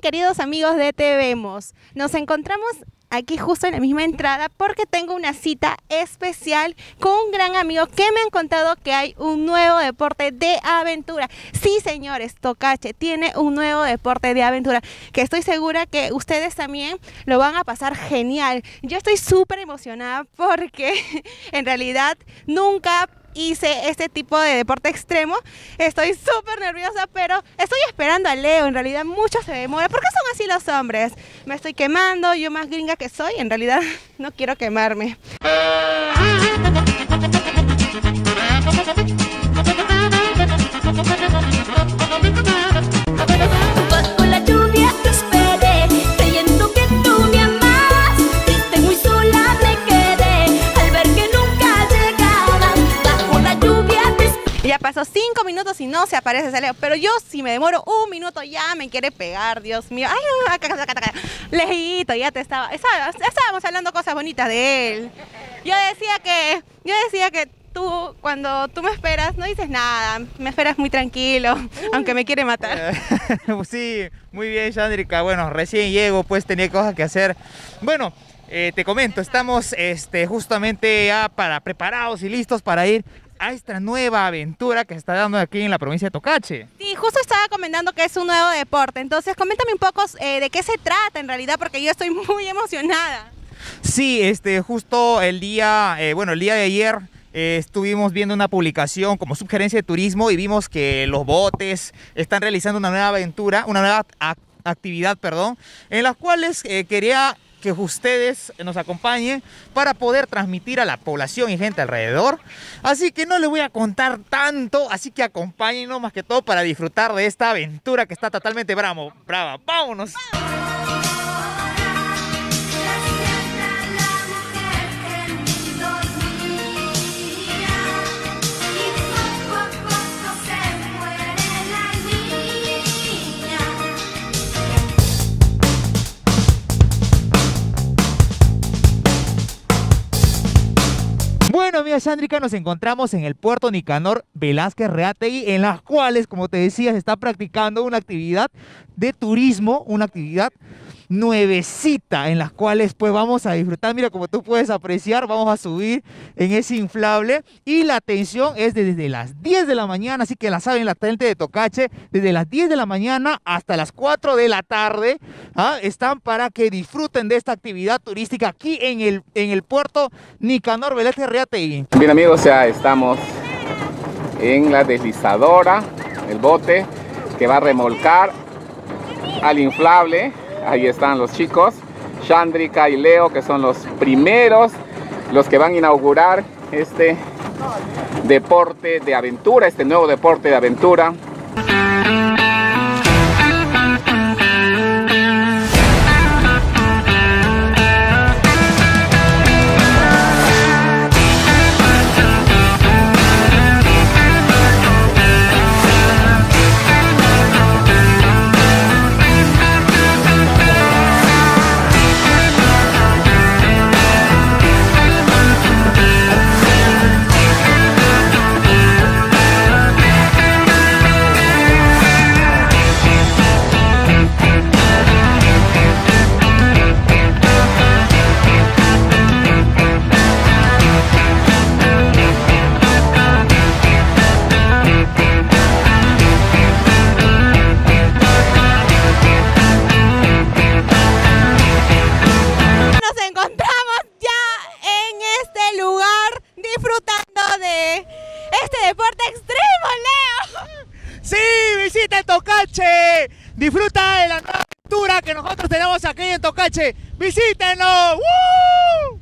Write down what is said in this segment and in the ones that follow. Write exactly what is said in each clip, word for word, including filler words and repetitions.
queridos amigos de Te Vemos? Nos encontramos aquí justo en la misma entrada porque tengo una cita especial con un gran amigo que me han contado que hay un nuevo deporte de aventura. Sí, señores, Tocache tiene un nuevo deporte de aventura que estoy segura que ustedes también lo van a pasar genial. Yo estoy súper emocionada porque en realidad nunca hice este tipo de deporte extremo. Estoy súper nerviosa, pero estoy esperando a Leo. En realidad mucho se demora. ¿Por qué son así los hombres? Me estoy quemando, yo más gringa que soy. En realidad no quiero quemarme. Bajo la lluvia te esperé, creyendo que tú me amas. Triste, muy sola me quedé al ver que nunca llegabas. Bajo la lluvia te esperé. Ya pasó cinco minutos y no se aparece ese Leo. Pero yo, si me demoro un minuto, ya me quiere pegar, Dios mío. Ay, no, acá, acá, acá, acá. Leito, ya te estaba. estaba- Estábamos hablando cosas bonitas de él. Yo decía que. Yo decía que. Tú, cuando tú me esperas, no dices nada, me esperas muy tranquilo, aunque me quiere matar. Sí, muy bien, Chandrika. Bueno, recién llego, pues tenía cosas que hacer. Bueno, eh, te comento, estamos este, justamente ya para, preparados y listos para ir a esta nueva aventura que se está dando aquí en la provincia de Tocache. Sí, justo estaba comentando que es un nuevo deporte, entonces coméntame un poco eh, de qué se trata en realidad, porque yo estoy muy emocionada. Sí, este, justo el día, eh, bueno, el día de ayer eh, estuvimos viendo una publicación como Subgerencia de Turismo y vimos que los botes están realizando una nueva aventura, una nueva ac- actividad, perdón, en las cuales eh, quería que ustedes nos acompañen para poder transmitir a la población y gente alrededor. Así que no les voy a contar tanto, así que acompáñenos más que todo para disfrutar de esta aventura que está totalmente bravo, brava. ¡Vámonos! Bueno, amiga Chandrika, nos encontramos en el puerto Nicanor Velázquez Reategui, en las cuales, como te decía, se está practicando una actividad de turismo, una actividad nuevecita, en las cuales pues vamos a disfrutar. Mira, como tú puedes apreciar, vamos a subir en ese inflable y la atención es desde las diez de la mañana, así que la saben la gente de Tocache, desde las diez de la mañana hasta las cuatro de la tarde, ¿ah? Están para que disfruten de esta actividad turística aquí en el, en el puerto Nicanor Velázquez Reategui. Bien, amigos, ya estamos en la deslizadora, el bote que va a remolcar al inflable. Ahí están los chicos, Chandrika y Leo, que son los primeros, los que van a inaugurar este deporte de aventura, este nuevo deporte de aventura. ¡Sí! ¡Visita el Tocache! Disfruta de la nueva aventura que nosotros tenemos aquí en Tocache. ¡Visítenos! ¡Woo!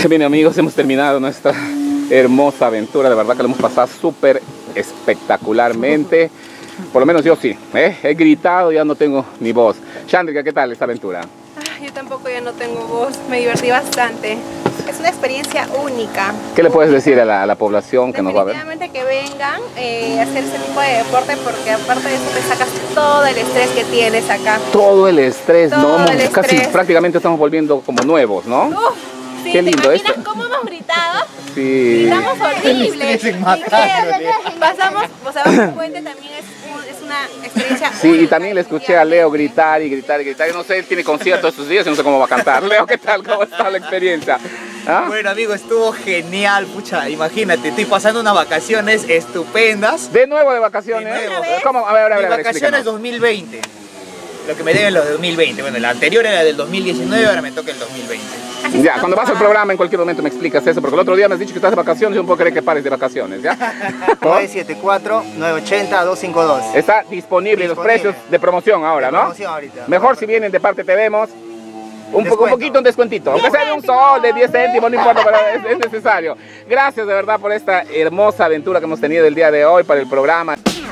Bien, amigos, hemos terminado nuestra hermosa aventura. De verdad que lo hemos pasado súper espectacularmente. Por lo menos yo sí, ¿eh? He gritado, ya no tengo ni voz. Chandrika, ¿qué tal esta aventura? Ay, yo tampoco ya no tengo voz, me divertí bastante. Es una experiencia única. ¿Qué le puedes decir a la, a la población que nos va a ver? Definitivamente que vengan eh, a hacer ese tipo de deporte, porque aparte de eso te sacas todo el estrés que tienes acá. Todo el estrés, Todo ¿no? el Casi estrés. prácticamente estamos volviendo como nuevos, ¿no? Uf, sí, Qué lindo ¿te imaginas esto. cómo hemos gritado? Sí. Gritamos horrible. estrés en matarlo, Pasamos, o sea, un puente también es, un- es una experiencia Sí, y única, también le escuché a Leo gritar y gritar y gritar. Yo no sé, él tiene concierto estos días y no sé cómo va a cantar. Leo, ¿qué tal? ¿Cómo está la experiencia? ¿Ah? Bueno, amigo, estuvo genial, pucha, imagínate, estoy pasando unas vacaciones estupendas. De nuevo de vacaciones. De nuevo. ¿Cómo? A ver, a ver, a Mis ver, a ver, vacaciones explícanos. dos mil veinte. Lo que me deben los de dos mil veinte. Bueno, la anterior era del dos mil diecinueve, ahora me toca el dos mil veinte. Así Ya, se cuando vas al toma. programa en cualquier momento me explicas eso, porque el otro día me has dicho que estás de vacaciones y no puedo creer que pares de vacaciones, ¿ya? nueve siete cuatro, nueve ocho cero, dos cinco dos. Está disponible, los Disponible. precios de promoción ahora, ¿no? Promoción ahorita. Mejor si vienen de parte te vemos. Un, poco, un Descuento. poquito un descuentito, aunque sea de un sol, de diez céntimos, no importa, pero es, es necesario. Gracias de verdad por esta hermosa aventura que hemos tenido el día de hoy para el programa.